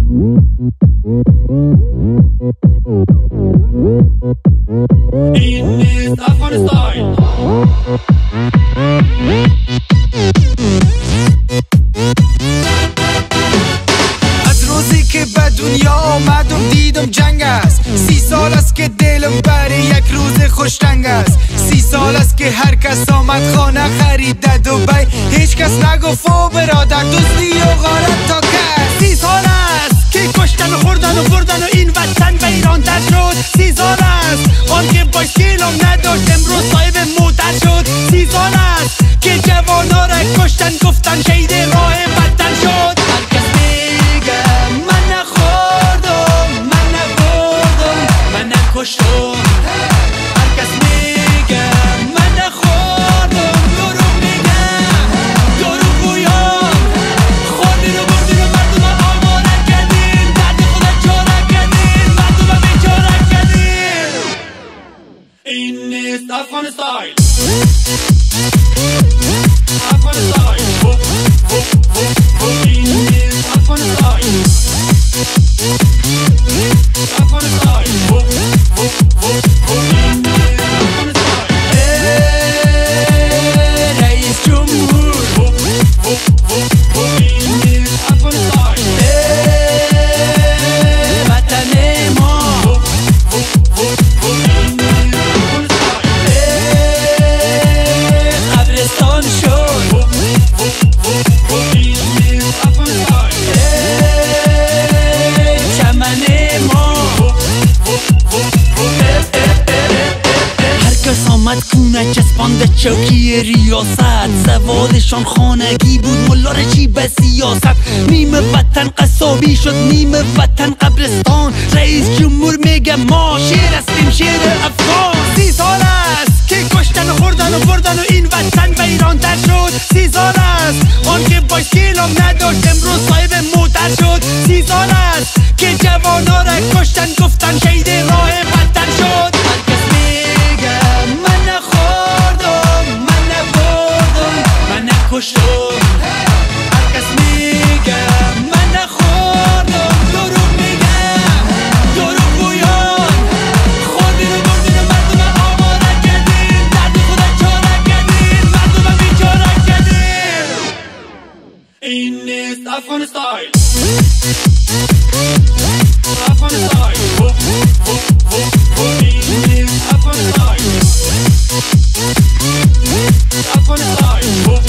این نیست افغانستان. از روزی که به دنیا آمدم دیدم جنگ است. 30 سال است که دلم برای یک روز خوشتنگ است. 30 سال است که هر کس آمد خانه خرید دبی، هیچ کس نگفت و برادر دوستی و غارت تا کرد. 30 سال است که کشتن و خوردن و بردن و این وطن ویران تر شد. 30 سال است آن که باشکیلم نداشت امروز صاحب موتر شد. 30 سال است که جوانا را کشتن گفتن شهید راه وطن شد. هر کس میگه من نخوردم، من نبردم، من نکشتم. هر کس میگه من نخوردم، دروغ میگه، دروغ گویم. خوردین و بردین و مردم آواره کردین، درد خودت چاره کردین، مردم بیچاره کردین. این نیست افغانستان. افغانستان. این نیست افغانستان. افغانستان. رئیس جمهور این نیست افغانستان. وطن ما قبرستان شد. چمن ما هر کس آمد کونه چسبانده چوکی ریاست. سوادشان خانگی بود ملار چی به سیاست. نیم وطن قصابی شد نیم وطن قبرستان. رئیس جمهور میگه ما شیر هستیم شیر افغان. 30 سال است که کشتن و خوردن و بردن و این وطن ویران تر شد. 30 سال است آن که باشکیلم نداشت امروز صاحب موتر شد. 30 سال است که جوانا را کشتن گفتن شهید راه وطن شد. هر کس میگه من نخوردم، من نبردم، من نکشتم. هر کس میگه من نخوردم، دروغ میگه، دروغ گویم. خوردین و بردین و مردم آواره کردین، درد خودت چاره کردین، مردم بیچاره کردین. این نیست افغانستان. افغانستان. این نیست افغانستان. افغانستان.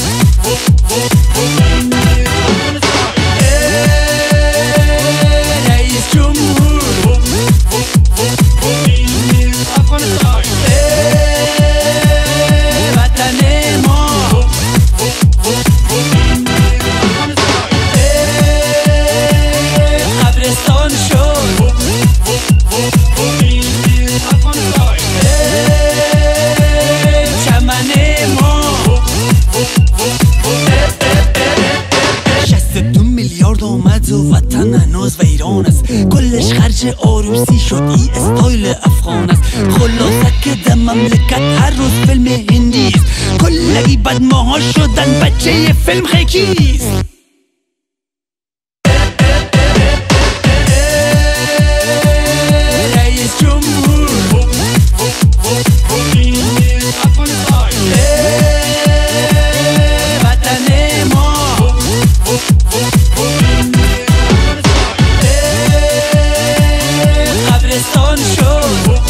رئیس جمهور این نیست افغانستان. وطن ما قبرستان شد. چمن ما 62 میلیارد آمد و وطن هنوز ویران است. کلش خرج آروسی شد ای استایل افغان است. خلاصه که در مملکت هر روز فیلم هندی است. کلگی بدماها شدن بچه فیلم خیکیست. رئیس جمهور وطن ما قبرستان شد.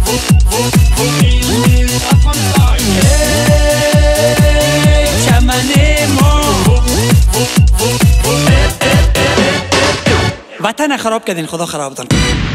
چمن ما وطن خراب کردین، خدا خرابتان کنه.